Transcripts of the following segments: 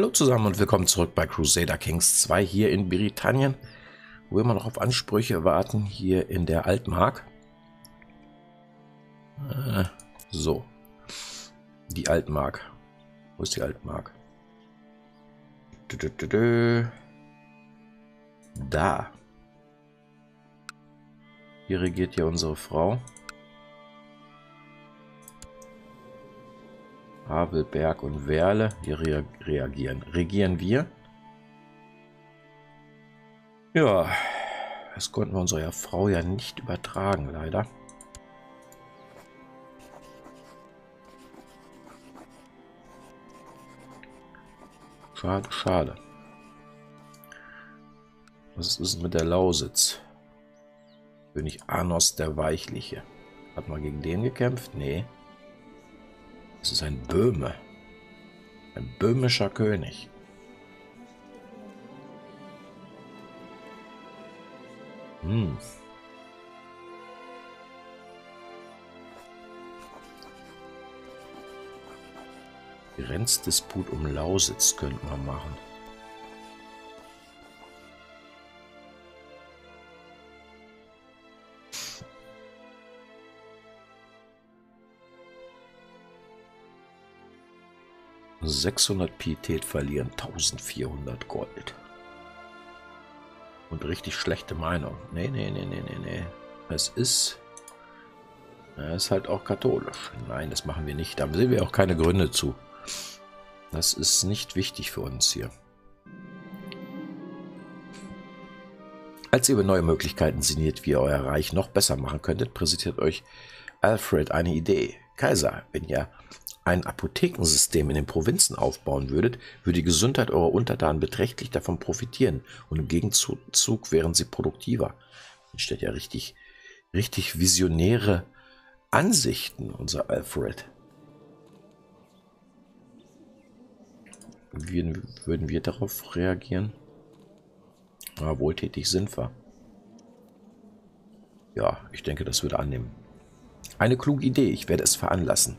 Hallo zusammen und willkommen zurück bei Crusader Kings 2 hier in Britannien, wo wir immer noch auf Ansprüche warten, hier in der Altmark. So, die Altmark. Wo ist die Altmark? Da. Hier regiert ja unsere Frau. Havelberg und Werle. Hier regieren wir. Ja, das konnten wir unserer Frau ja nicht übertragen, leider. Schade, schade. Was ist mit der Lausitz? König Anos der Weichliche. Hat man gegen den gekämpft? Nee. Es ist ein Böhme. Ein böhmischer König. Grenzdisput um Lausitz könnte man machen. ...600 Pietät verlieren, 1400 Gold. Und richtig schlechte Meinung. Nee. Es ist halt auch katholisch. Nein, das machen wir nicht. Da sehen wir auch keine Gründe zu. Das ist nicht wichtig für uns hier. Als ihr über neue Möglichkeiten sinniert, wie ihr euer Reich noch besser machen könntet, präsentiert euch Alfred eine Idee. Kaiser, wenn ihr ein Apothekensystem in den Provinzen aufbauen würdet, würde die Gesundheit eurer Untertanen beträchtlich davon profitieren und im Gegenzug wären sie produktiver. Das steht ja richtig visionäre Ansichten, unser Alfred. Wie würden wir darauf reagieren? Ja, wohltätig sind wir. Ja, ich denke, das würde annehmen. Eine kluge Idee, ich werde es veranlassen.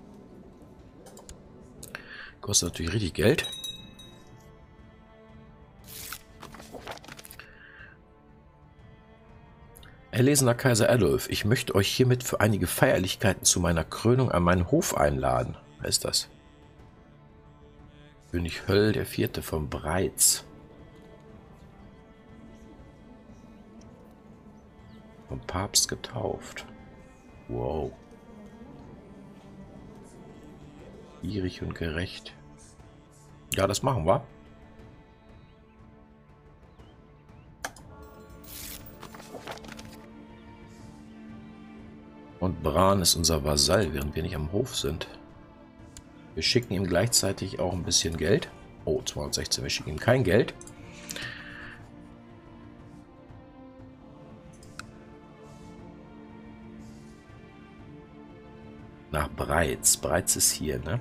Kostet natürlich richtig Geld. Erlesener Kaiser Adolf, ich möchte euch hiermit für einige Feierlichkeiten zu meiner Krönung an meinen Hof einladen. Wer ist das? König Höll IV. von Breiz. Vom Papst getauft. Wow. Gierig und gerecht. Ja, das machen wir. Und Bran ist unser Vasall, während wir nicht am Hof sind. Wir schicken ihm gleichzeitig auch ein bisschen Geld. Oh, 216, wir schicken ihm kein Geld. Nach Breiz. Breiz ist hier, ne?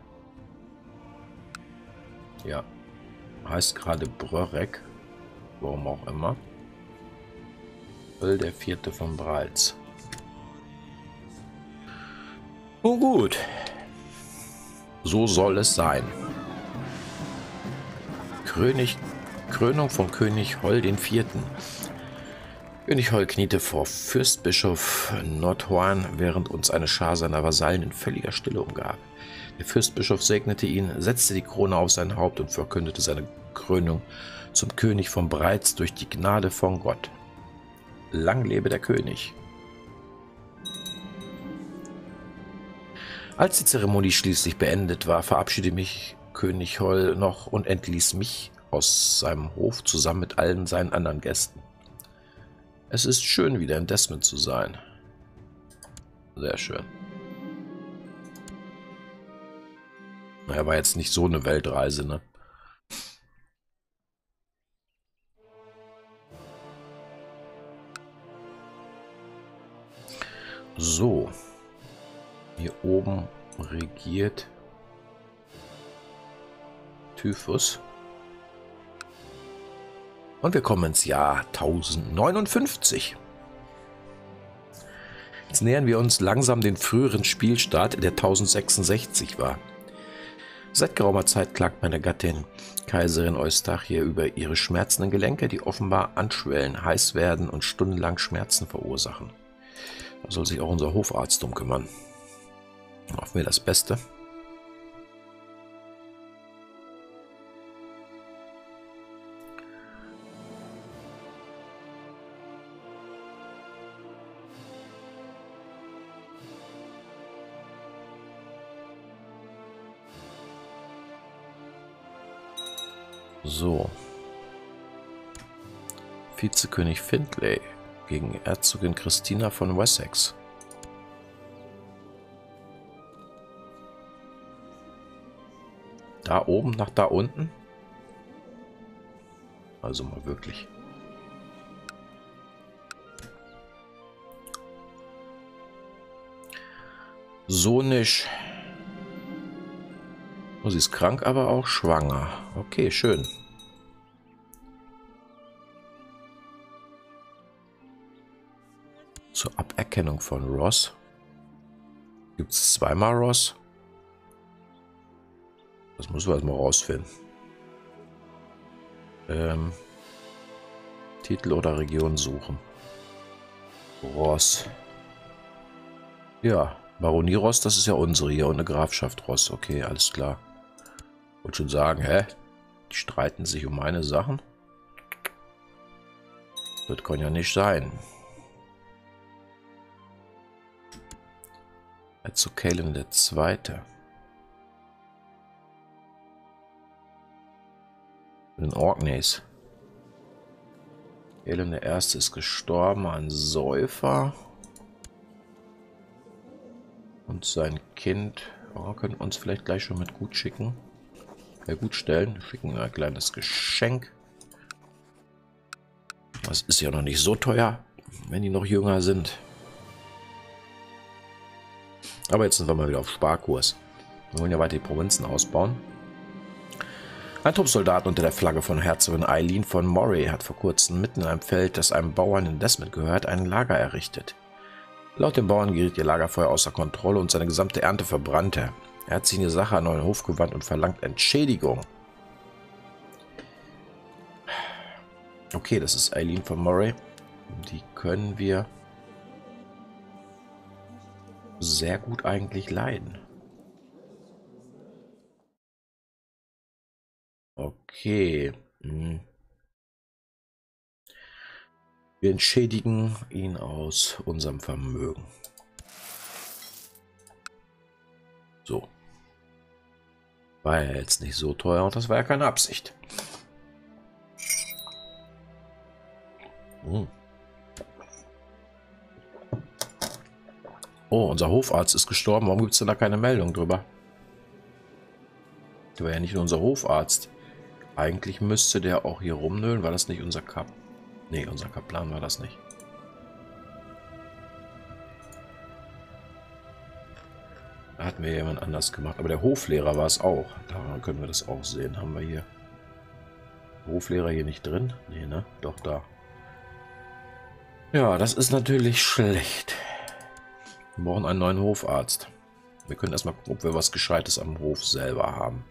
Ja. Heißt gerade Brörek. Warum auch immer. Höll der IV. von Breiz. Nun gut. So soll es sein. Krönung von König Höll IV. König Höll kniete vor Fürstbischof Nordhorn, während uns eine Schar seiner Vasallen in völliger Stille umgab. Der Fürstbischof segnete ihn, setzte die Krone auf sein Haupt und verkündete seine Krönung zum König von Breiz durch die Gnade von Gott. Lang lebe der König! Als die Zeremonie schließlich beendet war, verabschiedete mich König Höll noch und entließ mich aus seinem Hof zusammen mit allen seinen anderen Gästen. Es ist schön, wieder in Desmond zu sein. Sehr schön. Naja, war jetzt nicht so eine Weltreise, ne? So. Hier oben regiert Typhus. Und wir kommen ins Jahr 1059. Jetzt nähern wir uns langsam den früheren Spielstart, der 1066 war. Seit geraumer Zeit klagt meine Gattin, Kaiserin Eustachie, über ihre schmerzenden Gelenke, die offenbar anschwellen, heiß werden und stundenlang Schmerzen verursachen. Da soll sich auch unser Hofarzt drum kümmern. Hoffen wir das Beste. So. Vizekönig Findlay gegen Herzogin Christina von Wessex. Da oben nach da unten? Also mal wirklich. So nicht. Oh, sie ist krank, aber auch schwanger. Okay, schön. Zur Aberkennung von Ross. Gibt es zweimal Ross? Das müssen wir erstmal rausfinden. Titel oder Region suchen. Ross. Ja, Baronie Ross, das ist ja unsere hier und eine Grafschaft Ross. Okay, alles klar. Wollte schon sagen, hä? Die streiten sich um meine Sachen? Das kann ja nicht sein. Herzog Cailan der Zweite. In Orkneys. Cailan der Erste ist gestorben, ein Säufer. Und sein Kind können wir uns vielleicht gleich schon mit gut schicken. Gut stellen. Schicken ein kleines Geschenk. Das ist ja noch nicht so teuer, wenn die noch jünger sind. Aber jetzt sind wir mal wieder auf Sparkurs. Wir wollen ja weiter die Provinzen ausbauen. Ein Trupp Soldaten unter der Flagge von Herzogin Eileen von Moray hat vor kurzem mitten in einem Feld, das einem Bauern in Desmond gehört, ein Lager errichtet. Laut dem Bauern geriet ihr Lagerfeuer außer Kontrolle und seine gesamte Ernte verbrannte. Er hat sich in die Sache an neuen Hof gewandt und verlangt Entschädigung. Okay, das ist Eileen von Moray. Die können wir sehr gut eigentlich leiden. Okay. Wir entschädigen ihn aus unserem Vermögen. So. War ja jetzt nicht so teuer und das war ja keine Absicht. Oh, unser Hofarzt ist gestorben. Warum gibt es denn da keine Meldung drüber? Der war ja nicht nur unser Hofarzt. Eigentlich müsste der auch hier rumnölen. War das nicht unser Kap? Nee, unser Kaplan war das nicht. Da hatten wir jemand anders gemacht. Aber der Hoflehrer war es auch. Daran können wir das auch sehen. Haben wir hier. Hoflehrer hier nicht drin? Nee, ne? Doch, da. Ja, das ist natürlich schlecht. Wir brauchen einen neuen Hofarzt. Wir können erstmal gucken, ob wir was Gescheites am Hof selber haben.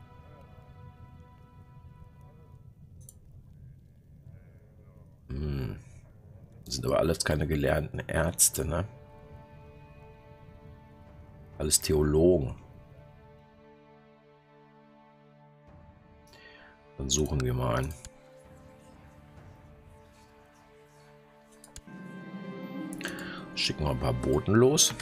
Das sind aber alles keine gelernten Ärzte, ne? Alles Theologen. Dann suchen wir mal einen. Schicken wir ein paar Boten los.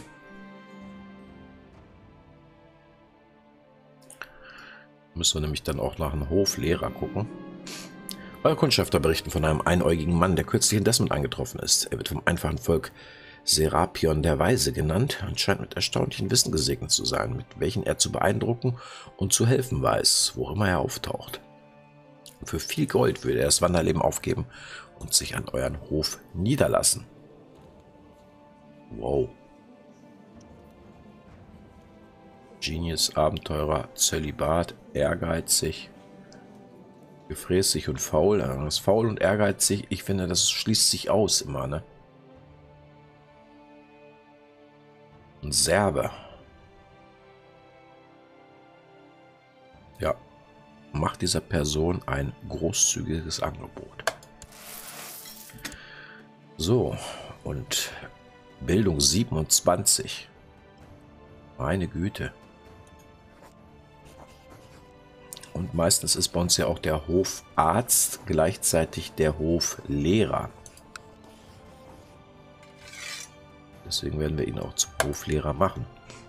Müssen wir nämlich dann auch nach einem Hoflehrer gucken. Eure Kundschafter berichten von einem einäugigen Mann, der kürzlich in Desmond eingetroffen ist. Er wird vom einfachen Volk Serapion der Weise genannt und scheint mit erstaunlichem Wissen gesegnet zu sein, mit welchen er zu beeindrucken und zu helfen weiß, wo immer er auftaucht. Und für viel Gold würde er das Wanderleben aufgeben und sich an euren Hof niederlassen. Wow. Genius, Abenteurer, Zölibat, ehrgeizig, gefräßig und faul. Das faul und ehrgeizig, ich finde, das schließt sich aus immer, ne? Ein Serbe. Ja, macht dieser Person ein großzügiges Angebot. So, und Bildung 27. Meine Güte. Und meistens ist bei uns ja auch der Hofarzt gleichzeitig der Hoflehrer. Deswegen werden wir ihn auch zum Hoflehrer machen.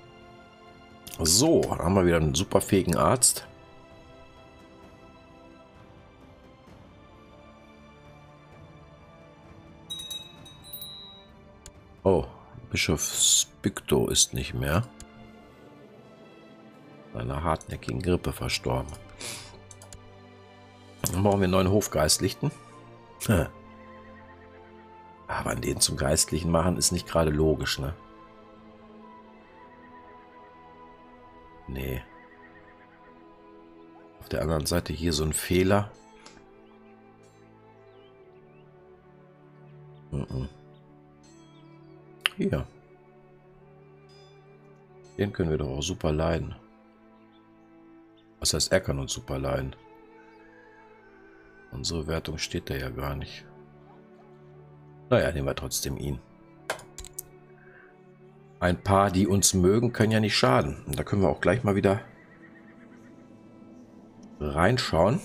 So, haben wir wieder einen super fähigen Arzt. Oh, Bischof Spicto ist nicht mehr. An einer hartnäckigen Grippe verstorben. Dann brauchen wir einen neuen Hofgeistlichen. Aber an den zum Geistlichen machen ist nicht gerade logisch, ne? Nee. Auf der anderen Seite hier so ein Fehler. Hier. Den können wir doch auch super leiden. Was heißt, er kann uns super leiden? Unsere Wertung steht da ja gar nicht. Naja, nehmen wir trotzdem ihn. Ein paar, die uns mögen, können ja nicht schaden. Und da können wir auch gleich mal wieder reinschauen,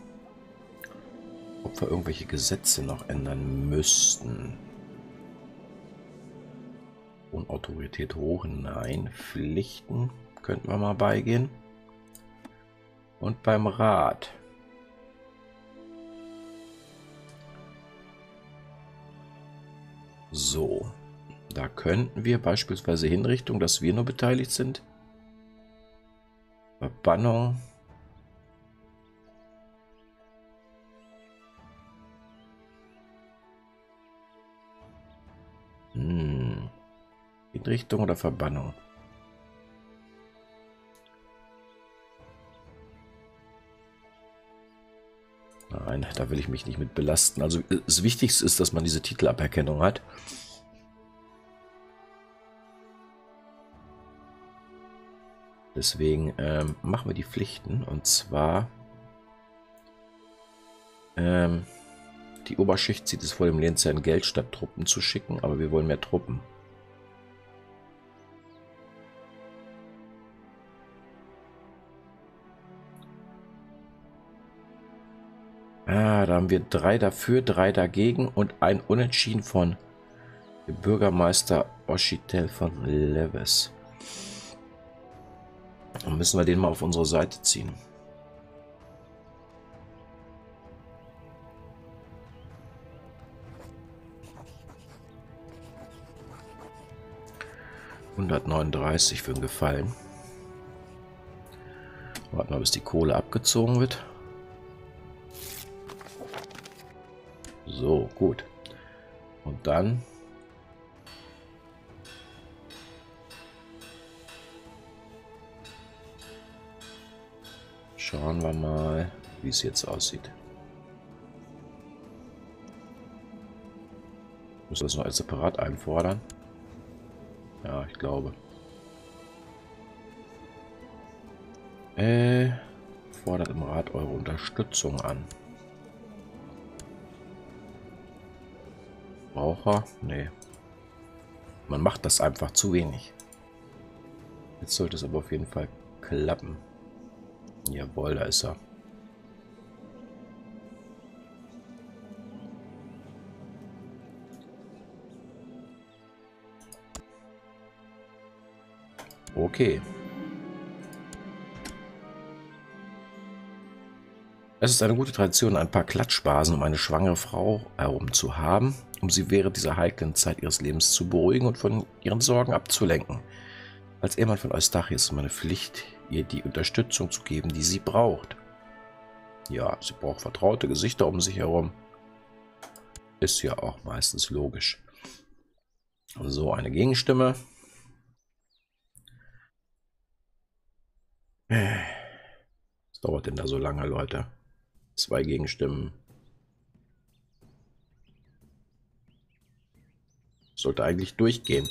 ob wir irgendwelche Gesetze noch ändern müssten. Und Autorität hoch, nein. Pflichten könnten wir mal beigehen. Und beim Rat. So, da könnten wir beispielsweise Hinrichtung, dass wir nur beteiligt sind. Verbannung. Hinrichtung oder Verbannung? Nein, da will ich mich nicht mit belasten. Also das Wichtigste ist, dass man diese Titelaberkennung hat. Deswegen machen wir die Pflichten. Und zwar die Oberschicht zieht es vor, dem Lehnsherrn Geld statt Truppen zu schicken, aber wir wollen mehr Truppen. Ah, da haben wir 3 dafür, 3 dagegen und ein Unentschieden von Bürgermeister Oschitel von Leves. Dann müssen wir den mal auf unsere Seite ziehen. $139 für einen Gefallen. Warten wir, bis die Kohle abgezogen wird. So, gut. Und dann schauen wir mal, wie es jetzt aussieht. Müssen wir das noch als separat einfordern? Ja, ich glaube. Fordert im Rat eure Unterstützung an. Braucher? Nee. Man macht das einfach zu wenig. Jetzt sollte es aber auf jeden Fall klappen. Jawohl, da ist er. Okay. Es ist eine gute Tradition, ein paar Klatschbasen um eine schwangere Frau herum zu haben, um sie während dieser heiklen Zeit ihres Lebens zu beruhigen und von ihren Sorgen abzulenken. Als Ehemann von Eustachius ist meine Pflicht, ihr die Unterstützung zu geben, die sie braucht. Ja, sie braucht vertraute Gesichter um sich herum. Ist ja auch meistens logisch. So, eine Gegenstimme. Was dauert denn da so lange, Leute? 2 Gegenstimmen. Sollte eigentlich durchgehen.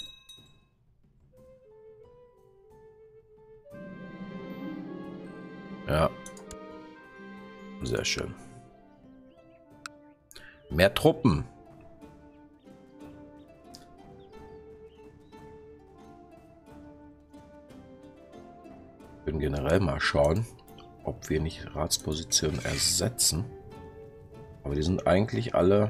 Ja. Sehr schön. Mehr Truppen. Wir können generell mal schauen, ob wir nicht Ratspositionen ersetzen. Aber die sind eigentlich alle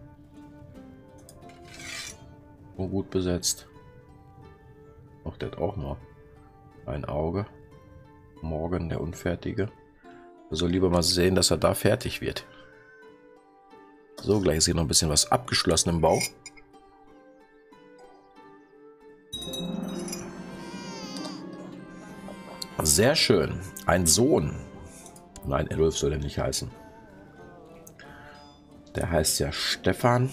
gut besetzt. Ach, der hat auch noch ein Auge. Morgen der Unfertige. Er soll lieber mal sehen, dass er da fertig wird. So, gleich ist hier noch ein bisschen was abgeschlossen im Bau. Sehr schön. Ein Sohn. Nein, Adolf soll er nicht heißen. Der heißt ja Stefan.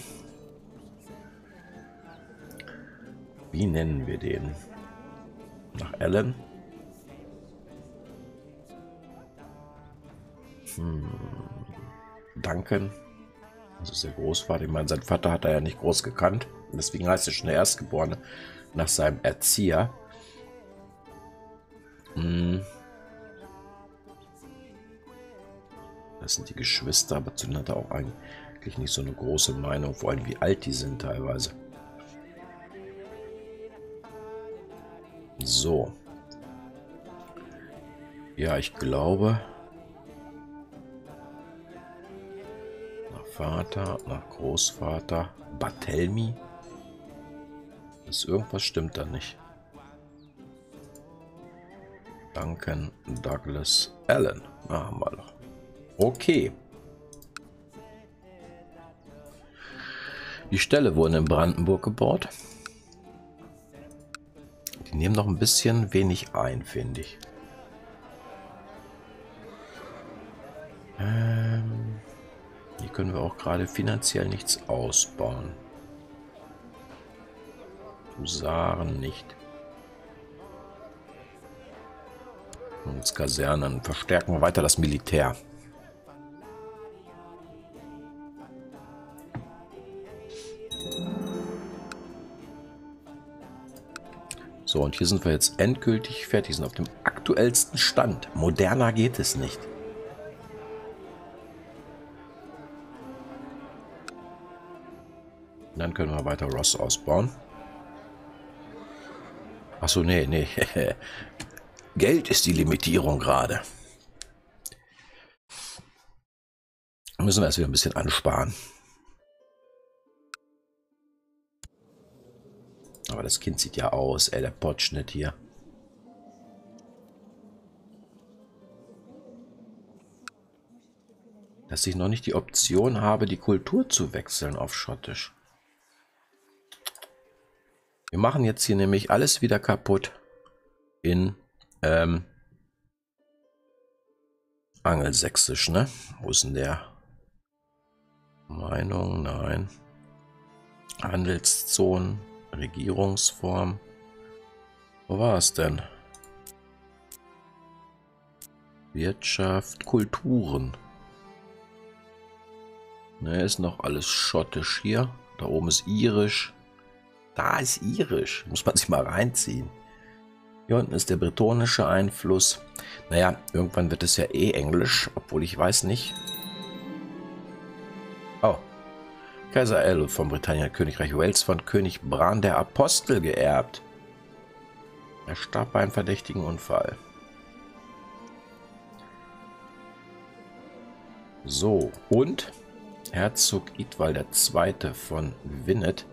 Wie nennen wir den? Nach Alan? Duncan. Das ist der Großvater. Ich meine, sein Vater hat er ja nicht groß gekannt. Deswegen heißt er schon der Erstgeborene nach seinem Erzieher. Das sind die Geschwister, aber zu denen hat er auch eigentlich nicht so eine große Meinung, vor allem wie alt die sind teilweise. So. Ja, ich glaube, nach Vater, nach Großvater, Barthelmy. Das irgendwas stimmt da nicht. Duncan, Douglas, Allen. Ah, haben wir doch. Okay. Die Ställe wurden in Brandenburg gebaut. Die nehmen noch ein bisschen wenig ein, finde ich. Hier können wir auch gerade finanziell nichts ausbauen. Husaren nicht. Und jetzt Kasernen. Verstärken wir weiter das Militär. So, und hier sind wir jetzt endgültig fertig. Sind auf dem aktuellsten Stand. Moderner geht es nicht. Und dann können wir weiter Ross ausbauen. Achso, nee. Geld ist die Limitierung gerade. Müssen wir erst wieder ein bisschen ansparen. Aber das Kind sieht ja aus, ey, der Potschnitt hier. Dass ich noch nicht die Option habe, die Kultur zu wechseln auf Schottisch. Wir machen jetzt hier nämlich alles wieder kaputt in Angelsächsisch, ne? Wo ist denn der? Meinung, nein. Handelszonen, Regierungsform. Wo war es denn? Wirtschaft, Kulturen. Ne, ist noch alles schottisch hier. Da oben ist irisch. Da ist irisch. Muss man sich mal reinziehen. Hier unten ist der bretonische Einfluss. Naja, irgendwann wird es ja eh Englisch, obwohl ich weiß nicht. Oh. Kaiser Adolf von Britannien, Königreich Wales von König Bran der Apostel geerbt. Er starb bei einem verdächtigen Unfall. So, und Herzog Idwal II. Von Winnet.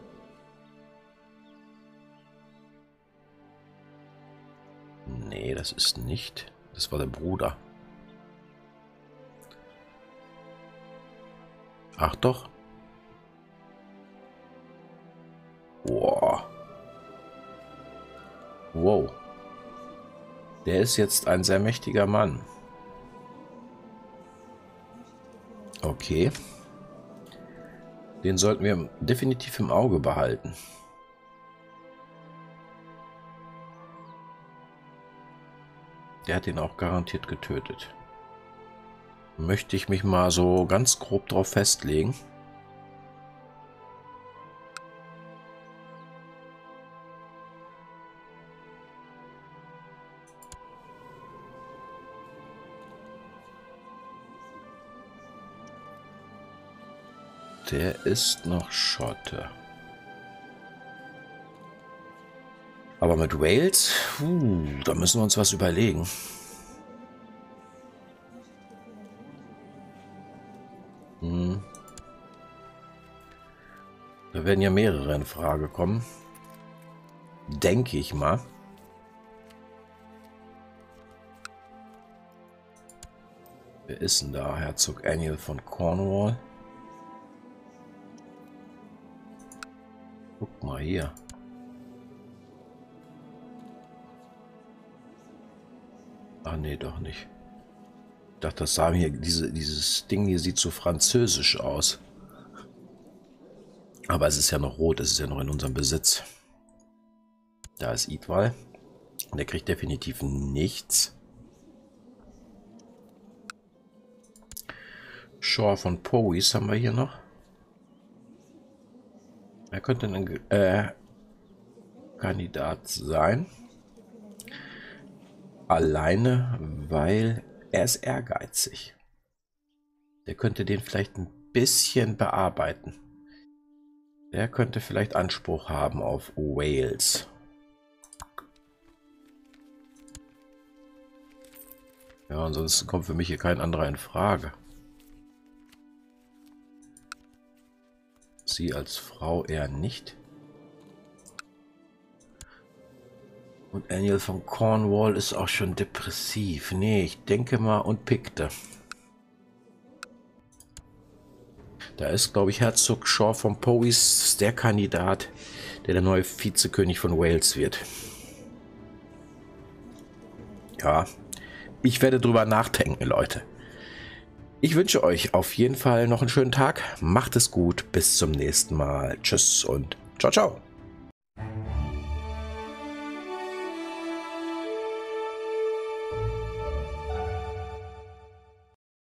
Nee, das ist nicht. Das war der Bruder. Ach doch. Boah. Wow. Der ist jetzt ein sehr mächtiger Mann. Okay. Den sollten wir definitiv im Auge behalten. Der hat ihn auch garantiert getötet. Möchte ich mich mal so ganz grob drauf festlegen. Der ist noch Schotte. Aber mit Wales, da müssen wir uns was überlegen. Da werden ja mehrere in Frage kommen. Denke ich mal. Wer ist denn da? Herzog Aniel von Cornwall. Guck mal hier. Ah, nee, doch nicht. Ich dachte, das sah hier, dieses Ding hier sieht so französisch aus. Aber es ist ja noch rot, es ist ja noch in unserem Besitz. Da ist Idwal. Der kriegt definitiv nichts. Shaw von Powys haben wir hier noch. Er könnte ein Kandidat sein. Alleine, weil er ist ehrgeizig. Der könnte den vielleicht ein bisschen bearbeiten. Der könnte vielleicht Anspruch haben auf Wales. Ja, ansonsten kommt für mich hier kein anderer in Frage. Sie als Frau eher nicht. Und Aniel von Cornwall ist auch schon depressiv. Nee, ich denke mal und Pikte. Da ist, glaube ich, Herzog Shaw von Powys der Kandidat, der neue Vizekönig von Wales wird. Ja, ich werde drüber nachdenken, Leute. Ich wünsche euch auf jeden Fall noch einen schönen Tag. Macht es gut. Bis zum nächsten Mal. Tschüss und ciao, ciao.